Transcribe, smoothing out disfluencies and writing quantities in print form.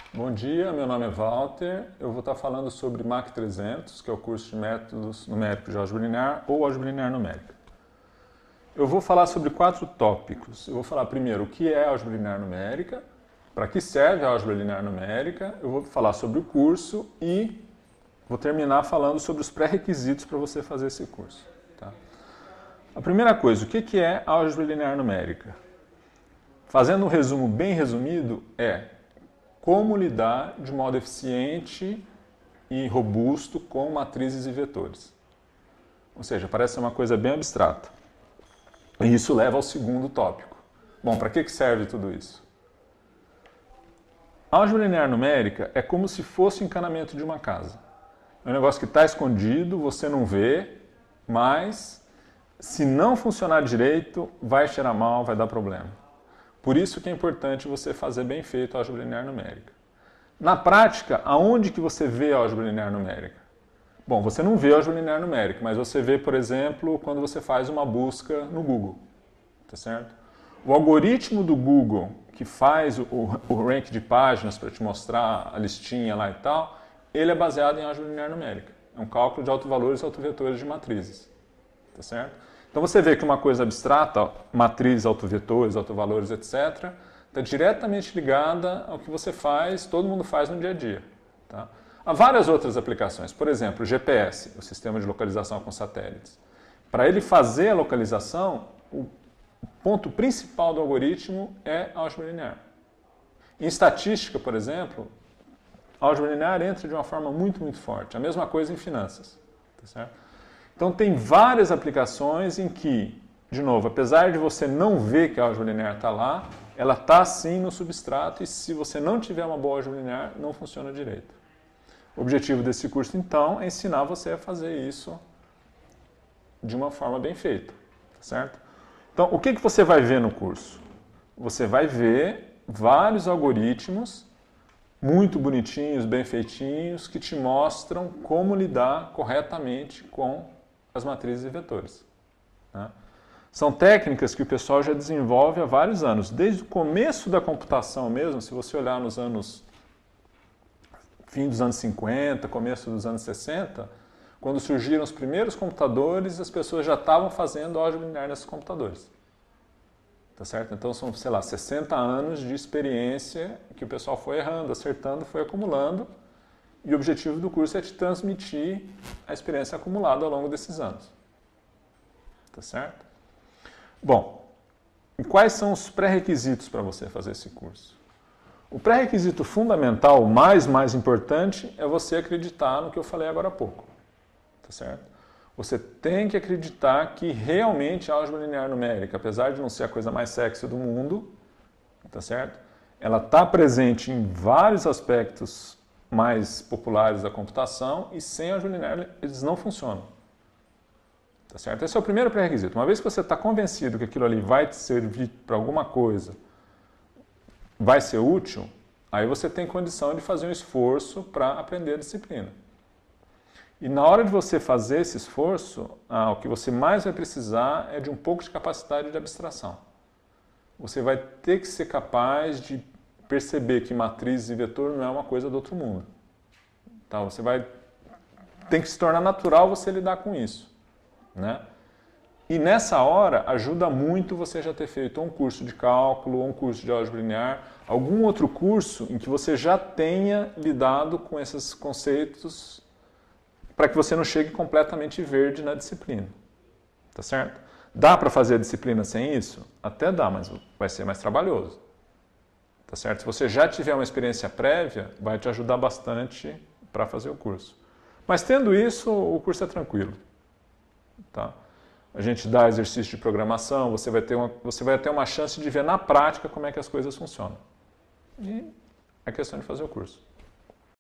Bom dia, meu nome é Walter. Eu vou estar falando sobre MAC 300, que é o curso de métodos numéricos de álgebra linear ou álgebra linear numérica. Eu vou falar sobre 4 tópicos. Eu vou falar primeiro o que é álgebra linear numérica, para que serve a álgebra linear numérica, eu vou falar sobre o curso e vou terminar falando sobre os pré-requisitos para você fazer esse curso. Tá? A primeira coisa, o que é álgebra linear numérica? Fazendo um resumo bem resumido, é como lidar de modo eficiente e robusto com matrizes e vetores. Ou seja, parece ser uma coisa bem abstrata. E isso leva ao segundo tópico. Bom, para que serve tudo isso? A álgebra linear numérica é como se fosse o encanamento de uma casa. É um negócio que está escondido, você não vê, mas se não funcionar direito, vai cheirar mal, vai dar problema. Por isso que é importante você fazer bem feito a álgebra linear numérica. Na prática, aonde que você vê a álgebra linear numérica? Bom, você não vê a álgebra linear numérica, mas você vê, por exemplo, quando você faz uma busca no Google. Tá certo? O algoritmo do Google, que faz o rank de páginas para te mostrar a listinha lá e tal, ele é baseado em álgebra linear numérica. É um cálculo de autovalores e autovetores de matrizes. Tá certo? Então você vê que uma coisa abstrata, matrizes, autovetores, autovalores, etc., está diretamente ligada ao que você faz, todo mundo faz no dia a dia. Tá? Há várias outras aplicações. Por exemplo, o GPS, o sistema de localização com satélites. Para ele fazer a localização, o ponto principal do algoritmo é a álgebra linear. Em estatística, por exemplo, a álgebra linear entra de uma forma muito forte. A mesma coisa em finanças. Tá certo? Então tem várias aplicações em que, de novo, apesar de você não ver que a álgebra linear está lá, ela está sim no substrato e se você não tiver uma boa álgebra linear, não funciona direito. O objetivo desse curso, então, é ensinar você a fazer isso de uma forma bem feita, tá certo? Então, o que você vai ver no curso? Você vai ver vários algoritmos muito bonitinhos, bem feitinhos, que te mostram como lidar corretamente com as matrizes e vetores. Né? São técnicas que o pessoal já desenvolve há vários anos. Desde o começo da computação mesmo, se você olhar nos anos... fim dos anos 50, começo dos anos 60, quando surgiram os primeiros computadores, as pessoas já estavam fazendo álgebra linear nesses computadores. Tá certo? Então são, sei lá, 60 anos de experiência que o pessoal foi errando, acertando, foi acumulando. E o objetivo do curso é te transmitir a experiência acumulada ao longo desses anos. Tá certo? Bom, e quais são os pré-requisitos para você fazer esse curso? O pré-requisito fundamental, o mais importante, é você acreditar no que eu falei agora há pouco. Tá certo? Você tem que acreditar que realmente a álgebra linear numérica, apesar de não ser a coisa mais sexy do mundo, tá certo? Ela está presente em vários aspectos mais populares da computação e sem álgebra linear eles não funcionam. Tá certo? Esse é o primeiro pré-requisito. Uma vez que você está convencido que aquilo ali vai te servir para alguma coisa, vai ser útil, aí você tem condição de fazer um esforço para aprender a disciplina. E na hora de você fazer esse esforço, o que você mais vai precisar é de um pouco de capacidade de abstração. Você vai ter que ser capaz de perceber que matrizes e vetor não é uma coisa do outro mundo. Tá? Tem que se tornar natural você lidar com isso. Né? E nessa hora, ajuda muito você já ter feito um curso de cálculo, ou um curso de álgebra linear, algum outro curso em que você já tenha lidado com esses conceitos para que você não chegue completamente verde na disciplina. Tá certo? Dá para fazer a disciplina sem isso? Até dá, mas vai ser mais trabalhoso. Tá certo? Se você já tiver uma experiência prévia, vai te ajudar bastante para fazer o curso. Mas tendo isso, o curso é tranquilo. Tá? A gente dá exercício de programação, você vai ter uma chance de ver na prática como é que as coisas funcionam. E é questão de fazer o curso.